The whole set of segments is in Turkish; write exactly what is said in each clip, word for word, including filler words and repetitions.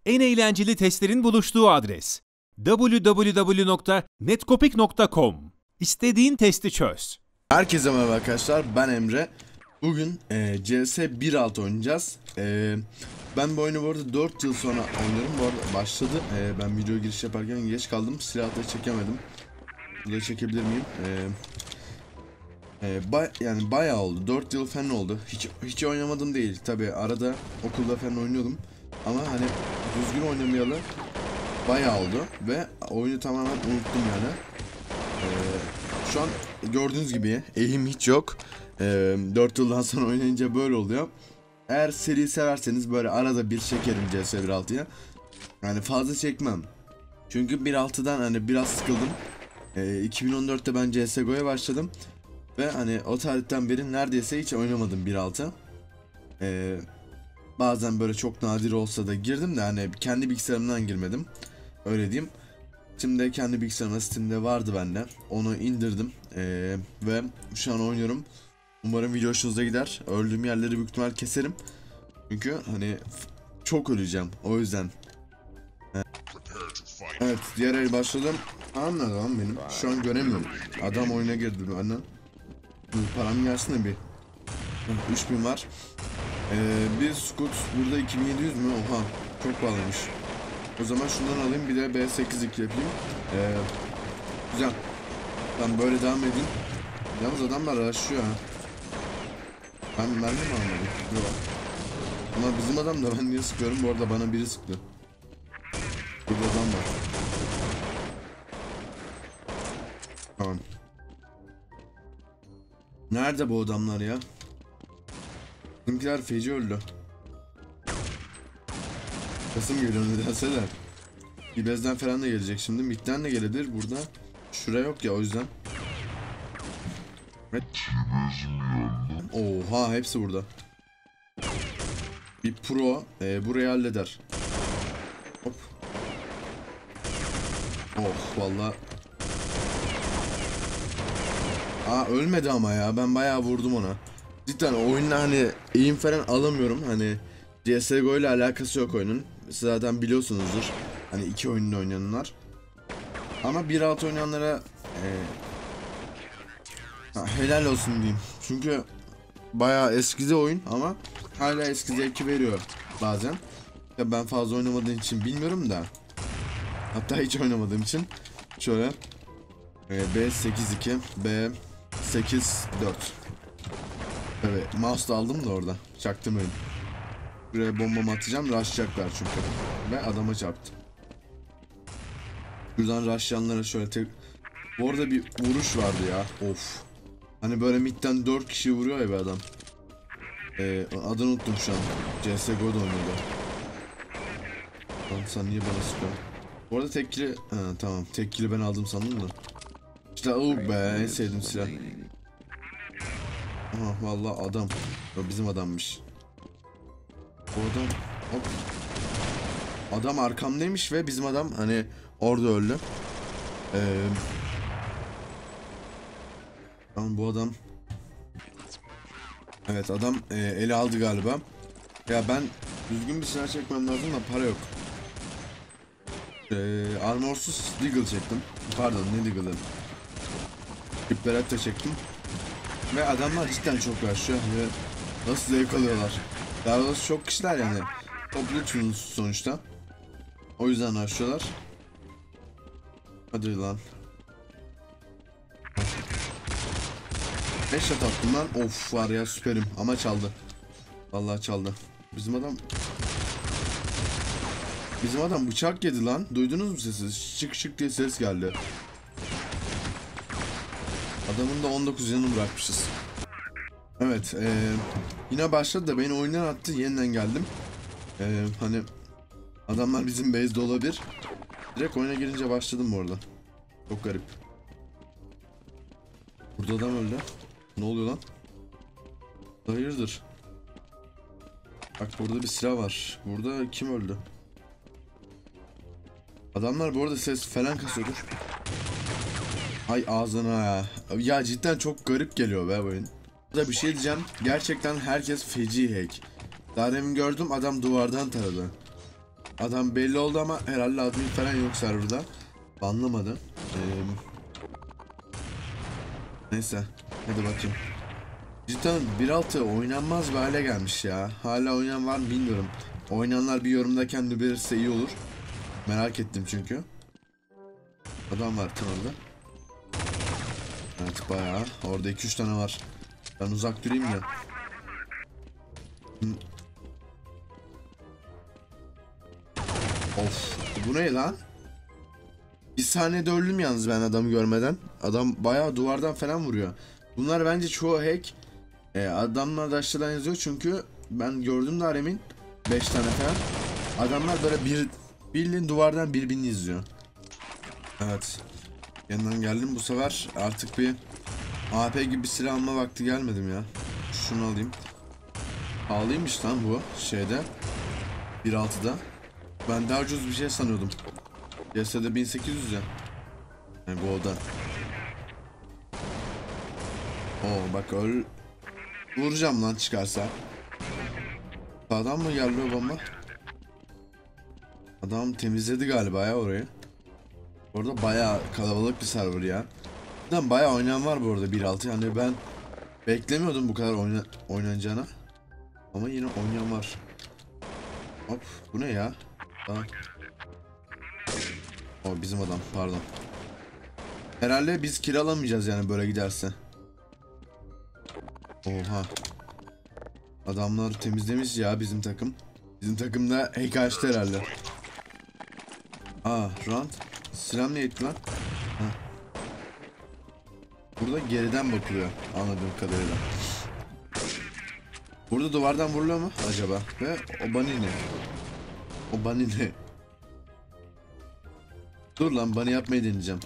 En eğlenceli testlerin buluştuğu adres. double-u double-u double-u nokta netcopik nokta com. İstediğin testi çöz. Herkese merhaba arkadaşlar, ben Emre. Bugün e, C S bir nokta altı oynayacağız. E, ben bu oyunu bu arada dört yıl sonra oynuyorum. Bu arada başladı. E, ben video giriş yaparken geç kaldım. Silahları çekemedim. Burada çekebilir miyim? E, e, bay, yani bayağı oldu. dört yıl falan oldu. Hiç hiç oynamadım değil. Tabi arada okulda falan oynuyordum. Ama hani düzgün oynamayalı bayağı oldu. Ve oyunu tamamen unuttum yani. E, şu an gördüğünüz gibi eğim hiç yok. Ee, dört yıldan sonra oynayınca böyle oluyor. Eğer seri severseniz böyle arada bir çekerim C S bir nokta altıya. Yani fazla çekmem. Çünkü bir nokta altıdan hani biraz sıkıldım. Ee, iki bin on dörtte ben C S G O'ya başladım. Ve hani o tarihten beri neredeyse hiç oynamadım bir nokta altı. Ee, bazen böyle çok nadir olsa da girdim de hani kendi bilgisayarımdan girmedim. Öyle diyeyim. Şimdi kendi bilgisayarımda Steam'de vardı bende. Onu indirdim. Ee, ve şu an oynuyorum. Umarım video hoşunuza gider. Öldüğüm yerleri büyük ihtimal keserim. Çünkü hani çok öleceğim. O yüzden. Evet, diğer el başladım. Anladım lan benim. Şu an göremiyorum. Adam oyuna girdi benden. Param gelsin de bir. üç bin var. Ee, bir scoot burada iki bin yedi yüz mü? Oha. Çok pahalıymış. O zaman şundan alayım, bir de B sekiz iki yapayım. Ee, güzel. Ben böyle devam edeyim. Yalnız adamlar araştırıyor ha. Ben mermi mi almadım? Yok. Ama bizim adam da ben niye sıkıyorum? Bu arada bana biri sıktı. Burada adam var. Tamam. Nerede bu adamlar ya? Bizimkiler feci öldü. Kasım geliyor nedense de. İbez'den falan da gelecek şimdi. Mid'den de gelebilir burada. Şura yok ya, o yüzden. Evet. Oha, hepsi burada. Bir pro e, burayı halleder. Hop. Oh valla. Aa, ölmedi ama ya, ben bayağı vurdum ona. Cidden oyunda hani eğim falan alamıyorum. Hani C S G O ile alakası yok oyunun. Siz zaten biliyorsunuzdur. Hani iki oyununu oynayanlar. Ama bir nokta altı oynayanlara e, ha, helal olsun diyeyim. Çünkü bayağı eskidi oyun ama hala eski zevki veriyor bazen. Ya ben fazla oynamadığım için bilmiyorum da. Hatta hiç oynamadığım için şöyle e, B sekiz iki, B sekiz dört. Evet, mouse da aldım da orada. Çaktım öyle. Buraya bombamı atacağım, rushlayacaklar çünkü. Ve adama çarptım. Buradan rushlayanlara şöyle tek... Bu arada bir vuruş vardı ya. Of. Hani böyle midden dört kişi vuruyor ya bir adam. Ee, adını unuttum şu an. C S G O'da oynuyordu. Lan sen niye bana sıkıyorsun? Bu arada tekkili... Ha, tamam, tekkili ben aldım sandım da. İşte o be, en sevdiğim silah. Aha, vallahi adam. O bizim adammış. Bu adam... Hop. Adam arkamdaymış ve bizim adam hani orada öldü. Ee... Tamam, bu adam... Evet, adam e, eli aldı galiba. Ya ben düzgün bir silah çekmem lazım da para yok. Ee, armorsuz deagle çektim. Pardon, ne deagle'ı? Kriplerette çektim. Ve adamlar cidden çok yaşıyor ve nasıl zevk alıyorlar. Daha doğrusu çok kişiler yani. Toplu sonuçta. O yüzden yaşıyorlar. Hadi lan. beş shot attım lan. Of, var ya, süperim ama çaldı. Vallahi çaldı. Bizim adam Bizim adam bıçak yedi lan. Duydunuz mu sesi? Şık şık diye ses geldi. Adamın da on dokuz yanını bırakmışız. Evet, ee, yine başladı da beni oyundan attı. Yeniden geldim. Ee, hani adamlar bizim base'de olabilir. Direkt oyuna girince başladım bu arada. Çok garip. Burada adam öldü. Ne oluyor lan? Hayırdır? Bak, burada bir silah var. Burada kim öldü? Adamlar bu arada ses falan kasıyordur. Ay ağzına ya. Ya cidden çok garip geliyor be bu oyun. Burada bir şey diyeceğim. Gerçekten herkes feci hack. Daha demin gördüm, adam duvardan taradı. Adam belli oldu ama herhalde admin falan yok serverda. Anlamadı. Ee, neyse. Hadi bakayım. Cidden bir altı oynanmaz bir hale gelmiş ya. Hala oynayan var mı bilmiyorum. Oynayanlar bir yorumda kendi belirse iyi olur. Merak ettim çünkü. Adam var kanalda. Evet bayağı. Orada iki üç tane var. Ben uzak durayım ya. Of. Bu ne lan? Bir saniyede öldüm yalnız ben adamı görmeden. Adam bayağı duvardan falan vuruyor. Bunlar bence çoğu hack. Ee, adamlar da aşağıdan yazıyor çünkü ben gördüm de Aremin beş tane falan. Adamlar böyle bir bildiğin duvardan birbirini izliyor. Evet. Yanından geldim bu sefer artık bir A P gibi bir silah alma vakti gelmedim ya. Şunu alayım. Pahalıymış lan bu şeyde. bir altıda. Ben daha ucuz bir şey sanıyordum. C S'de bin sekiz yüz ya. Yani bu oda. Oo bak öl. Vuracağım lan çıkarsa. Sağdan mı geldi o bomba? Adam temizledi galiba ya orayı. Orada bayağı kalabalık bir server ya. Buradan bayağı oynayan var bu arada bir altı. Yani ben beklemiyordum bu kadar oyna oynanacağına. Ama yine oynayan var. Hop bu ne ya? Aa. O bizim adam pardon. Herhalde biz kiralamayacağız yani böyle giderse. Oha. Adamlar temizlemiş ya bizim takım. Bizim takımda hack açtı herhalde. Aa round. Silah ne etti lan? Ha. Burada geriden bakılıyor anladığım kadarıyla. Burada duvardan vuruluyor mu acaba? Ve o bunny ne? O bunny ne? Dur lan bunny yapmayı deneyeceğim.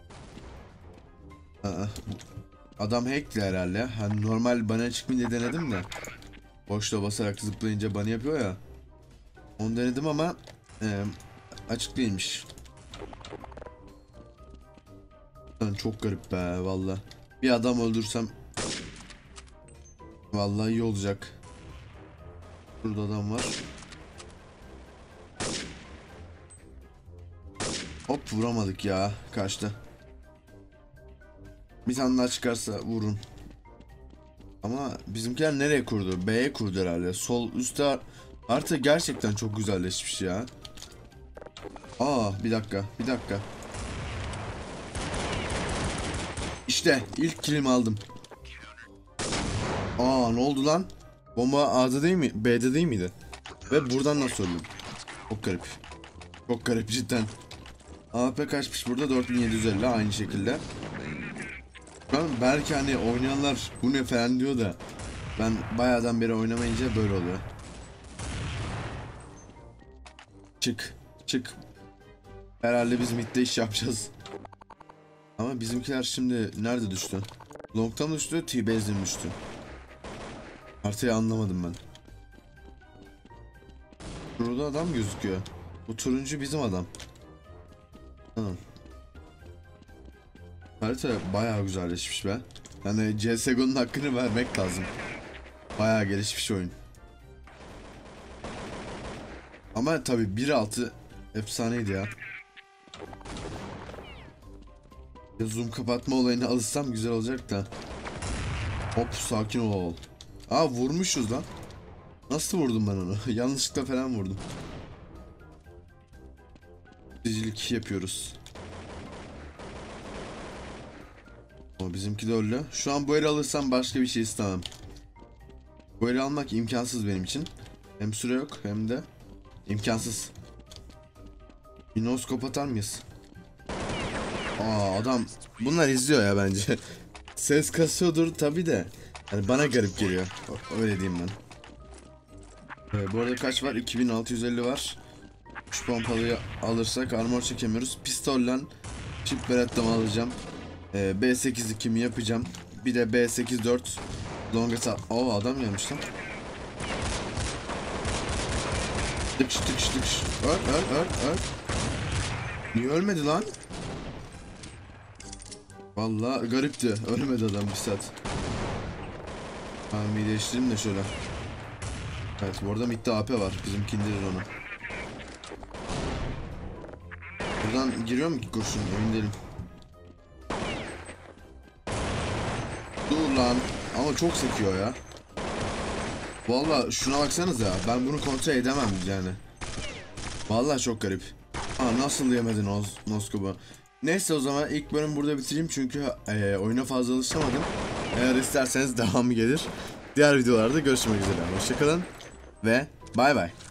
Aa, adam hackli herhalde. Hani normal bunny çıkmayınca denedim de. Boşluğa basarak zıplayınca bunny yapıyor ya. Onu denedim ama e, açık değilmiş. Çok garip be valla. Bir adam öldürsem vallahi iyi olacak. Burada adam var. Hop vuramadık ya. Kaçtı. Bir tane daha çıkarsa vurun. Ama bizimkiler nereye kurdu? B'ye kurdu herhalde. Sol üstte artık gerçekten çok güzelleşmiş ya. Aa bir dakika bir dakika. İşte ilk kilimi aldım. Aa ne oldu lan? Bomba A'da değil mi? B'de değil miydi? Ve buradan nasıl öldüm? Çok garip. Çok garip cidden. A P kaçmış burada? dört bin yedi yüz elli aynı şekilde. Ben belki hani oynayanlar bu ne falan diyor da ben bayağıdan beri oynamayınca böyle oluyor. Çık. Çık. Herhalde biz midde iş yapacağız. Ama bizimkiler şimdi nerede düştü? Long'tan mı düştü? T-Base'den düştü. Haritayı anlamadım ben. Burada adam gözüküyor. Bu turuncu bizim adam. Tamam. Harita bayağı güzelleşmiş be. Yani C S G O'nun hakkını vermek lazım. Bayağı gelişmiş oyun. Ama tabi bir altı efsaneydi ya. Zoom kapatma olayına alışsam güzel olacak da. Hop sakin ol. Aa vurmuşuz lan. Nasıl vurdum ben onu? Yanlışlıkla falan vurdum. Sicilik yapıyoruz. O bizimki de öldü. Şu an bu eli alırsam başka bir şey istemem. Bu eli almak imkansız benim için. Hem süre yok hem de imkansız. Bir noskop atar mıyız? Aa adam bunlar izliyor ya bence. Ses kasıyordur tabi de. Yani bana garip geliyor. Öyle diyeyim ben. Ee, bu arada kaç var? iki bin altı yüz elli var. Şu pompalıyı alırsak armor çekemiyoruz. Pistolle çift berettamı alacağım. Ee, B sekiz ikimi yapacağım. Bir de B sekiz dört longata. Oo adam gelmiş lan. Tıkış tıkış tıkış. Öl öl öl öl. Niye ölmedi lan? Vallahi garipti. Ölmedi adam bir saat. Tamam iyi değiştireyim de şöyle. Evet bu arada midde A P var. Bizimki indirir onu. Buradan giriyor mu ki kurşun? Emin değilim. Dur lan. Ama çok sekiyor ya. Vallahi şuna baksanız ya. Ben bunu kontrol edemem yani. Vallahi çok garip. Aa, nasıl yemedin o noskobu? Neyse, o zaman ilk bölüm burada bitireyim çünkü e, oyuna fazla alışamadım. Eğer isterseniz devamı gelir. Diğer videolarda görüşmek üzere. Hoşçakalın ve bay bay.